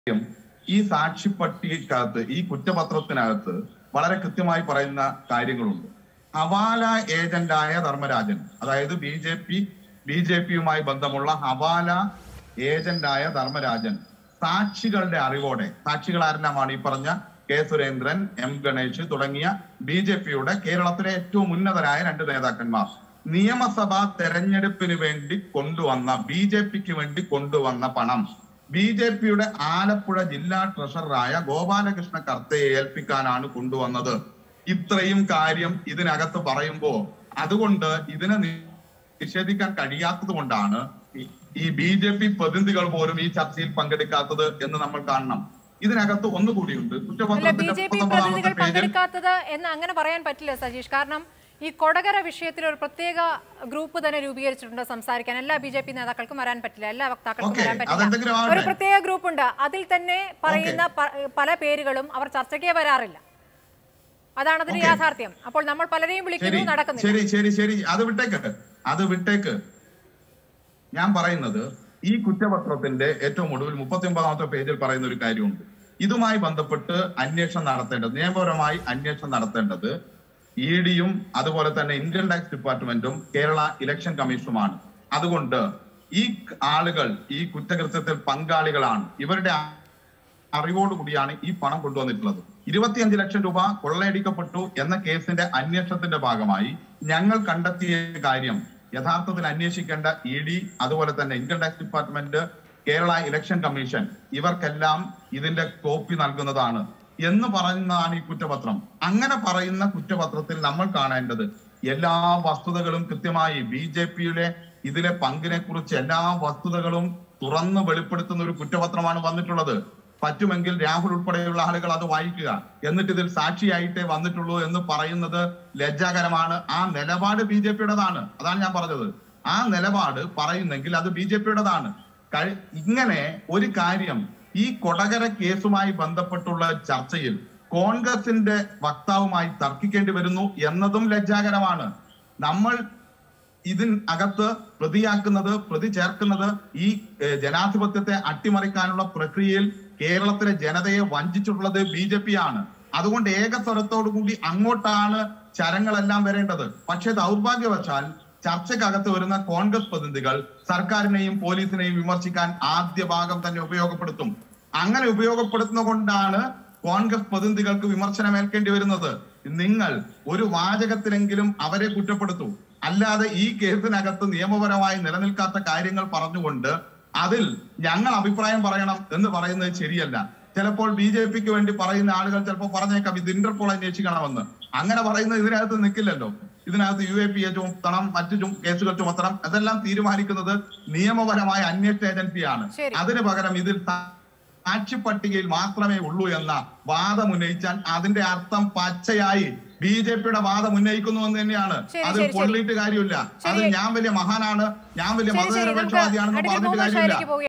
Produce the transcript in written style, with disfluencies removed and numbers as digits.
ഈ സാക്ഷിപ്പട്ടികക്കകത്ത് ഈ കുറ്റപത്രത്തിനകത്ത് വളരെ കൃത്യമായി പറയുന്ന കാര്യങ്ങളുണ്ട്. ഹവാല ഏജന്റായ ധർമ്മരാജൻ, അതായത് ബി ജെ പിയുമായി ബന്ധമുള്ള ഹവാല ഏജന്റായ ധർമ്മരാജൻ സാക്ഷികളുടെ അറിവോടെ, സാക്ഷികൾ ആരെല്ലാമാണ്? ഈ പറഞ്ഞ കെ സുരേന്ദ്രൻ, എം ഗണേഷ് തുടങ്ങിയ BJPയുടെ കേരളത്തിലെ ഏറ്റവും ഉന്നതരായ 2 നേതാക്കന്മാർ നിയമസഭാ തെരഞ്ഞെടുപ്പിന് വേണ്ടി കൊണ്ടുവന്ന, BJPക്ക് വേണ്ടി കൊണ്ടുവന്ന പണം BJPയുടെ ആലപ്പുഴ ജില്ലാ ട്രഷററായ ഗോപാലകൃഷ്ണ കർത്തയെ ഏൽപ്പിക്കാനാണ് കൊണ്ടുവന്നത്. ഇത്രയും കാര്യം ഇതിനകത്ത് പറയുമ്പോ അതുകൊണ്ട് ഇതിനെ നിഷേധിക്കാൻ കഴിയാത്തത് കൊണ്ടാണ് ഈ BJP പ്രതിനിധികൾ പോലും ഈ ചർച്ചയിൽ പങ്കെടുക്കാത്തത് എന്ന് നമ്മൾ കാണണം. ഇതിനകത്ത് ഒന്നുകൂടിയുണ്ട്, പ്രതിനിധികൾ പങ്കെടുക്കാത്തത് എന്ന് അങ്ങനെ പറയാൻ പറ്റില്ല സജീഷ്. കാരണം ഈ കൊടകര വിഷയത്തിൽ ഒരു പ്രത്യേക ഗ്രൂപ്പ് തന്നെ രൂപീകരിച്ചിട്ടുണ്ട് സംസാരിക്കാൻ. എല്ലാ BJP നേതാക്കൾക്കും വരാൻ പറ്റില്ല, എല്ലാ വക്താക്കൾക്കും വരാൻ പറ്റില്ല. ഒരു പ്രത്യേക ഗ്രൂപ്പ് ഉണ്ട്, അതിൽ തന്നെ പറയുന്ന പല പേരുകളും അവർ ചർച്ചയ്ക്കേ വരാറില്ല. അതാണ് അതിന്റെ യാഥാർത്ഥ്യം. അപ്പോൾ നമ്മൾ പലരെയും വിളിക്കുന്നു, നടക്കുന്നില്ല. ശരി, അത് വിട്ടേക്ക്. ഞാൻ പറയുന്നത് ഈ കുറ്റപത്രത്തിന്റെ ഏറ്റവും ഒടുവിൽ 39ാമത്തെ പേജിൽ പറയുന്ന ഒരു കാര്യമുണ്ട്. ഇതുമായി ബന്ധപ്പെട്ട് അന്വേഷണം നടത്തേണ്ടത്, നിയമപരമായി അന്വേഷണം നടത്തേണ്ടത് EDയും അതുപോലെ തന്നെ ഇന്ത്യൻ ടാക്സ് ഡിപ്പാർട്ട്മെന്റും കേരള ഇലക്ഷൻ കമ്മീഷനുമാണ്. അതുകൊണ്ട് ഈ ആളുകൾ ഈ കുറ്റകൃത്യത്തിൽ പങ്കാളികളാണ്. ഇവരുടെ അറിവോടുകൂടിയാണ് ഈ പണം കൊണ്ടുവന്നിട്ടുള്ളത്. 25 ലക്ഷം രൂപ കൊള്ളയടിക്കപ്പെട്ടു എന്ന കേസിന്റെ അന്വേഷണത്തിന്റെ ഭാഗമായി ഞങ്ങൾ കണ്ടെത്തിയ കാര്യം യഥാർത്ഥത്തിൽ അന്വേഷിക്കേണ്ട ED, അതുപോലെ തന്നെ Indian tax department, Kerala election commission ഇവർക്കെല്ലാം ഇതിന്റെ കോപ്പി നൽകുന്നതാണ് എന്ന് പറയുന്നതാണ് ഈ കുറ്റപത്രം. അങ്ങനെ പറയുന്ന കുറ്റപത്രത്തിൽ നമ്മൾ കാണേണ്ടത് എല്ലാ വസ്തുതകളും കൃത്യമായി BJPയുടെ ഇതിലെ പങ്കിനെ കുറിച്ച് എല്ലാ വസ്തുതകളും തുറന്ന് വെളിപ്പെടുത്തുന്ന ഒരു കുറ്റപത്രമാണ് വന്നിട്ടുള്ളത്. പറ്റുമെങ്കിൽ രാഹുൽ ഉൾപ്പെടെയുള്ള ആളുകൾ അത് വായിക്കുക. എന്നിട്ട് ഇതിൽ സാക്ഷിയായിട്ടേ വന്നിട്ടുള്ളൂ എന്ന് പറയുന്നത് ലജ്ജാകരമാണ്. ആ നിലപാട് BJPയുടേതാണ്. അതാണ് ഞാൻ പറഞ്ഞത്. ആ നിലപാട് പറയുന്നെങ്കിൽ അത് BJPയുടേതാണ്. ഇങ്ങനെ ഒരു കാര്യം ഈ കൊടകര കേസുമായി ബന്ധപ്പെട്ടുള്ള ചർച്ചയിൽ കോൺഗ്രസിന്റെ വക്താവുമായി തർക്കിക്കേണ്ടി വരുന്നു എന്നതും ലജ്ജാകരമാണ്. നമ്മൾ ഇതിനകത്ത് പ്രതി ചേർക്കുന്നത് ഈ ജനാധിപത്യത്തെ അട്ടിമറിക്കാനുള്ള പ്രക്രിയയിൽ കേരളത്തിലെ ജനതയെ വഞ്ചിച്ചിട്ടുള്ളത് BJP ആണ്. അതുകൊണ്ട് ഏകസ്വരത്തോടു കൂടി അങ്ങോട്ടാണ് ചരങ്ങളെല്ലാം വരേണ്ടത്. പക്ഷെ ദൗർഭാഗ്യവശാൽ ചർച്ചക്കകത്ത് വരുന്ന കോൺഗ്രസ് പ്രതിനിധികൾ സർക്കാരിനെയും പോലീസിനെയും വിമർശിക്കാൻ ആദ്യ ഭാഗം തന്നെ ഉപയോഗപ്പെടുത്തും. അങ്ങനെ ഉപയോഗപ്പെടുത്തുന്നത് കൊണ്ടാണ് കോൺഗ്രസ് പ്രതിനിധികൾക്ക് വിമർശനമേൽക്കേണ്ടി വരുന്നത്. നിങ്ങൾ ഒരു വാചകത്തിലെങ്കിലും അവരെ കുറ്റപ്പെടുത്തൂ. അല്ലാതെ ഈ കേസിനകത്ത് നിയമപരമായി നിലനിൽക്കാത്ത കാര്യങ്ങൾ പറഞ്ഞുകൊണ്ട് അതിൽ ഞങ്ങൾ അഭിപ്രായം പറയണം എന്ന് പറയുന്നത് ശരിയല്ല. ചിലപ്പോൾ BJPക്ക് വേണ്ടി പറയുന്ന ആളുകൾ ചിലപ്പോൾ പറഞ്ഞേക്കാം ഇത് ഇന്റർപോൾ അന്വേഷിക്കണമെന്ന്. അങ്ങനെ പറയുന്നത് ഇതിനകത്ത് നിൽക്കില്ലല്ലോ. ഇതിനകത്ത് UAPA ചുമത്തണം, മറ്റു കേസുകൾ ചുമത്തണം. അതെല്ലാം തീരുമാനിക്കുന്നത് നിയമപരമായ അന്വേഷണ ഏജൻസിയാണ്. അതിന് പകരം ഇതിൽ സാക്ഷിപ്പട്ടികയിൽ മാത്രമേ ഉള്ളൂ എന്ന വാദം ഉന്നയിച്ചാൽ അതിന്റെ അർത്ഥം പച്ചയായി BJPയുടെ വാദം ഉന്നയിക്കുന്നു എന്ന് തന്നെയാണ്. അത് പൊള്ളിയിട്ട് കാര്യമില്ല. അത് ഞാൻ വലിയ മഹാനാണ്, ഞാൻ വലിയ മതനിരപേക്ഷവാദിയാണെന്ന് പറഞ്ഞിട്ട് കാര്യമില്ല.